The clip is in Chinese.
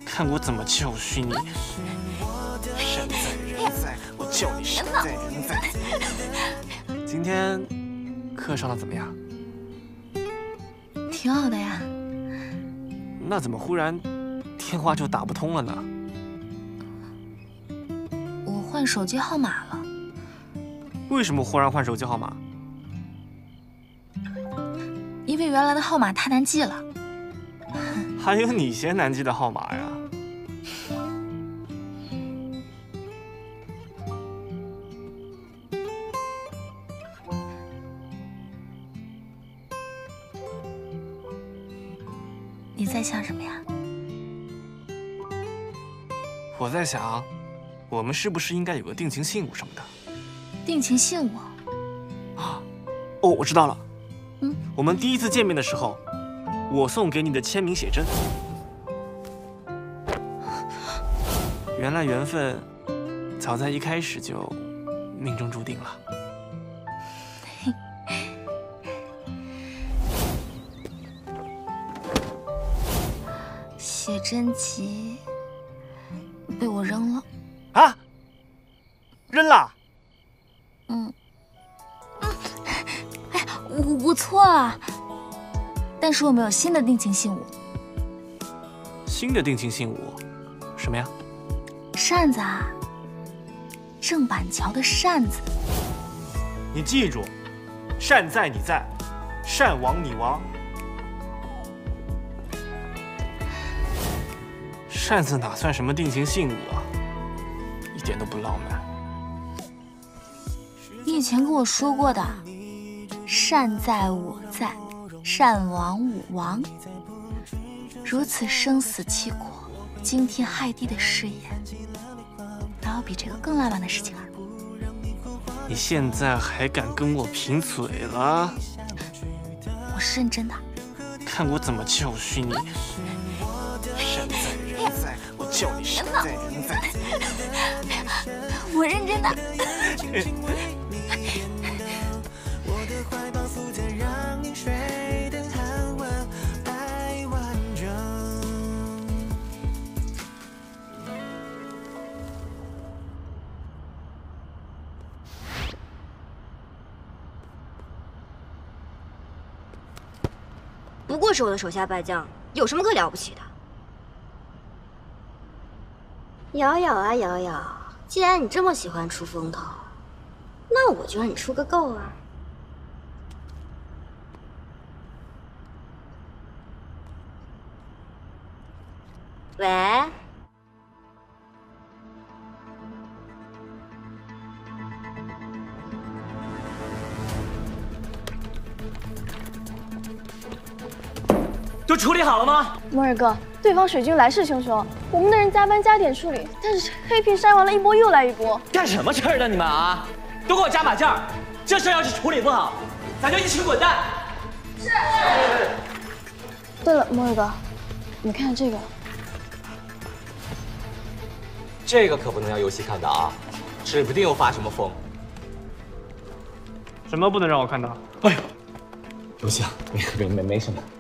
看我怎么教训你！善哉人哉，我叫你善哉人哉。今天课上的怎么样？ 挺好的呀。 那怎么忽然电话就打不通了呢？ 我换手机号码了。 为什么忽然换手机号码？ 因为原来的号码太难记了。 还有你嫌难记的号码呀？ 你在想什么呀？ 我在想，我们是不是应该有个定情信物什么的？ 定情信物？ 啊，哦，我知道了。 嗯， 我们第一次见面的时候，我送给你的签名写真。原来缘分早在一开始就命中注定了。 写真集被我扔了。 啊？扔了？ 嗯。哎呀，我错了。但是我们有新的定情信物。 新的定情信物？什么呀？ 扇子啊，郑板桥的扇子。 你记住，善在你在，善亡你亡。扇子哪算什么定情信物啊？一点都不浪漫。 你以前跟我说过的，善在我在，善亡我亡。如此生死契阔、惊天骇地的誓言，哪有比这个更浪漫的事情啊？ 你现在还敢跟我贫嘴了？ 我是认真的。 看我怎么教训你！善哉人哉，我叫你善哉人哉。 我认真的。 不过是我的手下败将，有什么可了不起的？瑶瑶啊瑶瑶，既然你这么喜欢出风头，那我就让你出个够啊！喂， 都处理好了吗？ 摩尔哥，对方水军来势汹汹，我们的人加班加点处理，但是黑屏删完了一波又来一波。 干什么吃的你们啊？都给我加把劲儿！这事要是处理不好，咱就一起滚蛋！是。 对了，摩尔哥，你看这个。 这个可不能让游戏看到啊，指不定又发什么疯。 什么不能让我看到？ 哎呦，游戏啊，没什么。